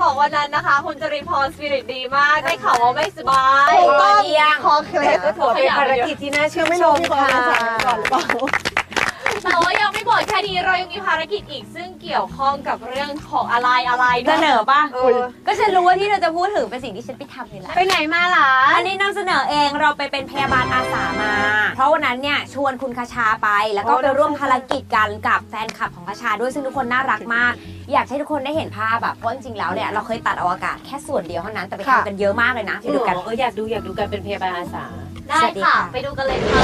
บอกวันนั้นนะคะคุณจริพรสปิริตดีมากได้ข่าวว่าไม่สบายก็เที่ยงคอเคล็ดก็ถือเป็นภารกิจที่น่าชื่นชมค่ะก่อนหรือเปล่าแต่ว่ายังไม่หมดแค่นี้เรายังมีภารกิจอีกซึ่งเกี่ยวข้องกับเรื่องของอะไรเสนอป่ะก็ฉันรู้ว่าที่เราจะพูดถึงเป็นสิ่งที่ฉันไปทำเลยแหละไปไหนมาล่ะอันนี้นำเสนอเองเราไปเป็นพยาบาลอาสามาเพราะวันนั้นเนี่ยชวนคุณคชาไปแล้วก็ไปร่วมภารกิจกันกับแฟนคลับของคชาด้วยซึ่งทุกคนน่ารักมากอยากให้ทุกคนได้เห็นภาพแบบเพราะจริงๆแล้วเนี่ยเราเคยตัดอวกาศแค่ส่วนเดียวเท่านั้นแต่ไปทำกันเยอะมากเลยนะไปดูกันอยากดูกันเป็นพยาบาลอาสาได้ค่ะไปดูกันเลยค่ะ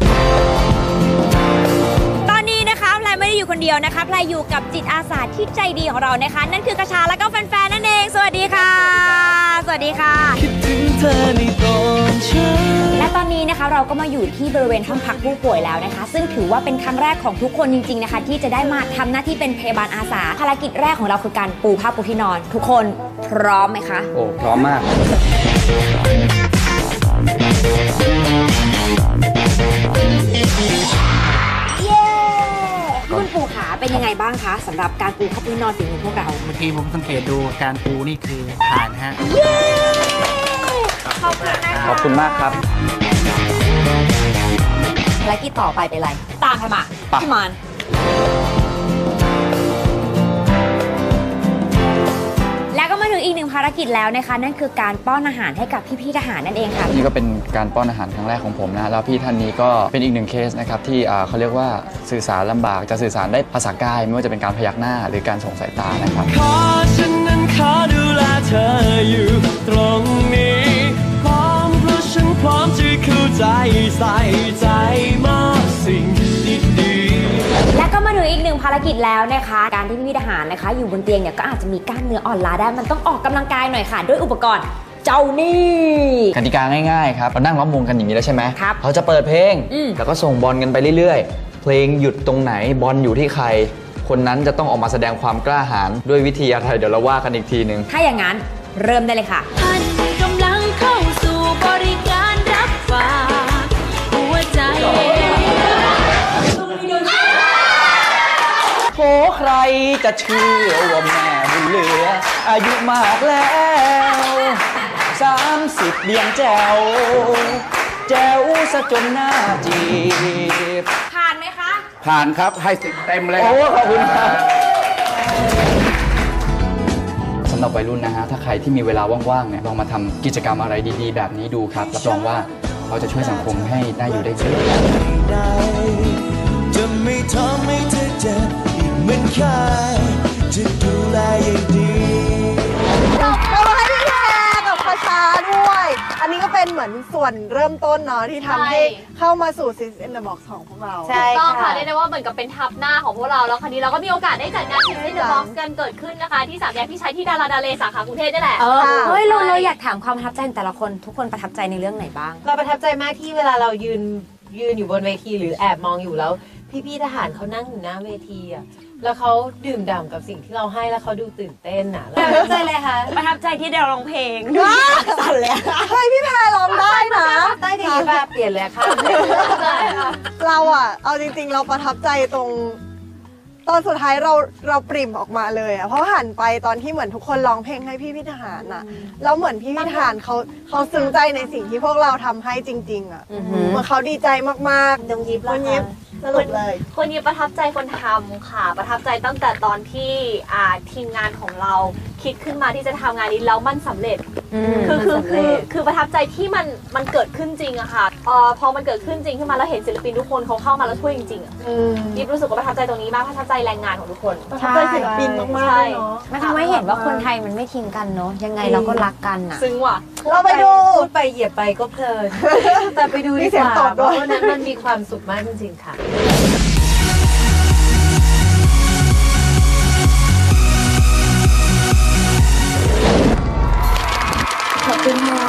ตอนนี้นะคะพลายไม่ได้อยู่คนเดียวนะคะพลายอยู่กับจิตอาสาที่ใจดีของเรานะคะนั่นคือกระชาและก็แฟนๆนั่นเองสวัสดีค่ะสวัสดีค่ะคิดถึงเธอในตอนเช้าและตอนนี้นะคะเราก็มาอยู่ที่บริเวณห้องพักผู้ป่วยแล้วนะคะซึ่งถือว่าเป็นครั้งแรกของทุกคนจริงๆนะคะที่จะได้มาทำหน้าที่เป็นพยาบาลอาสาภารกิจแรกของเราคือการปูผ้าปูที่นอนทุกคนพร้อมไหมคะโอ้พร้อมมากคุณปู่ขาเป็นยังไงบ้างคะสำหรับการปูผ้าปูที่นอนฝีมือพวกเราเมื่อกี้ผมสังเกตดูการปูนี่คือผ่านฮะขอบคุณนะคะขอบคุณมากครับภารกิจต่อไปเป็นอะไรตามมาพี่มอนแล้วก็มาถึงอีกหนึ่งภารกิจแล้วนะคะนั่นคือการป้อนอาหารให้กับพี่ๆทหารนั่นเองค่ะนี่ก็เป็นการป้อนอาหารครั้งแรกของผมนะแล้วพี่ท่านนี้ก็เป็นอีกหนึ่งเคสนะครับที่เขาเรียกว่าสื่อสารลำบากจะสื่อสารได้ภาษากายไม่ว่าจะเป็นการพยักหน้าหรือการส่งสายตานะครับขอฉันนั้นขอดูแลเธออยู่ตรงนี้พร้อมเพราะฉันพร้อมจะเข้าใจใส่ใจมากสิ่งดีๆและก็มาถึงอีกหนึ่งภารกิจแล้วนะคะการที่พี่ทหารนะคะอยู่บนเตียงเนี่ยก็อาจจะมีกล้ามเนื้ออ่อนล้าได้มันต้องออกกำลังกายหน่อยค่ะด้วยอุปกรณ์เจ้านี่กติกาง่ายๆครับเรานั่งล้อมวงกันอย่างนี้แล้วใช่ไหมครับเราจะเปิดเพลงแล้วก็ส่งบอลกันไปเรื่อยๆเพลงหยุดตรงไหนบอลอยู่ที่ใครคนนั้นจะต้องออกมาแสดงความกล้าหาญด้วยวิธีอะไรเดี๋ยวเราว่ากันอีกทีนึงถ้าอย่างนั้นเริ่มได้เลยค่ะท่านกำลังเข้าสู่บริการรับฝากหัวใจโอ้ใครจะเชื่อว่าแม่บุญเหลืออายุมากแล้ว30เบียงแจ๋วซะจนหน้าจีบผ่านไหมคะผ่านครับให้10 เต็มเลยโอ้ขอบคุณครับสำหรับวัยรุ่นนะฮะถ้าใครที่มีเวลาว่างๆเนี่ยลองมาทำกิจกรรมอะไรดีๆแบบนี้ดูครับรับรองว่าเราจะช่วยสังคมให้ได้อยู่ได้เฉยจะไม่ทำให้เธอเจ็บอีกเหมือนใครจะดูแลอย่างดีเราให้พี่แพรกับคชาด้วยอันนี้ก็เป็นเหมือนส่วนเริ่มต้นเนาะที่ทำให้เข้ามาสู่ Six in the Box ของพวกเราใช่ต้องค่ะเรียกได้ว่าเหมือนกับเป็นทับหน้าของพวกเราแล้วคราวนี้เราก็มีโอกาสได้จัดงาน Six in the Box กันเกิดขึ้นนะคะที่3 แยกพี่ชัยที่ดาราดาเลสาขากรุงเทพนี่แหละเฮ้ยเราอยากถามความประทับใจแต่ละคนทุกคนประทับใจในเรื่องไหนบ้างเราประทับใจมากที่เวลาเรายืนอยู่บนเวทีหรือแอบมองอยู่แล้วพี่ทหารเขานั่งอยู่หน้าเวทีอ่ะแล้วเขาดื่มด่ำกับสิ่งที่เราให้แล้วเขาดูตื่นเต้นอ่ะประทับใจเลยค่ะประทับใจที่เราร้องเพลงสั่นเลยเฮ้ยพี่แพรร้องได้นะได้ดีแบบเปลี่ยนเลยค่ะเราอ่ะเอาจริงๆเราประทับใจตรงตอนสุดท้ายเราปริ่มออกมาเลยอ่ะเพราะหันไปตอนที่เหมือนทุกคนร้องเพลงให้พี่ทหารอ่ะแล้วเหมือนพี่ทหารเขาซึ้งใจในสิ่งที่พวกเราทำให้จริงๆอ่ะเหมือนเขาดีใจมากๆตรงยิบสรุปเลยคนนี้ประทับใจคนทำค่ะประทับใจตั้งแต่ตอนที่ทีมงานของเราคิดขึ้นมาที่จะทำงานนี้แล้วมันสำเร็จคือประทับใจที่มันเกิดขึ้นจริงอะค่ะพอมันเกิดขึ้นจริงขึ้นมาแล้วเห็นศิลปินทุกคนเขาเข้ามาแล้วช่วยจริงๆอะยิบรู้สึกว่าประทับใจตรงนี้มากประทับใจแรงงานของทุกคนประทับใจศิลปินมากๆเนาะมันทำให้เห็นว่าคนไทยมันไม่ทิ้งกันเนาะยังไงเราก็รักกันอะซึ้งว่ะเราไปดูพูดไปเหยียบไปก็เพลินแต่ไปดูดีกว่าเพราะว่านั้นมันมีความสุขมากจริงๆค่ะขอบคุณค่ะ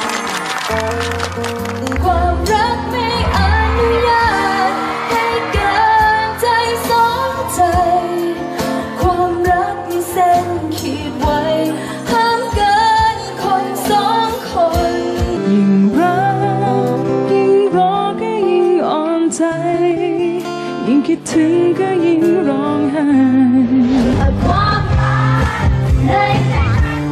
ความรักไม่อนุญาตให้เกินใจสองใจความรักมีเส้นขีดไว้ห้ามเกินคน2 คนยิ่งรักยิ่งรอก็ยิ่งอ่อนใจยิ่งคิดถึงก็ยิ่งร้องไห้ความรักในใจ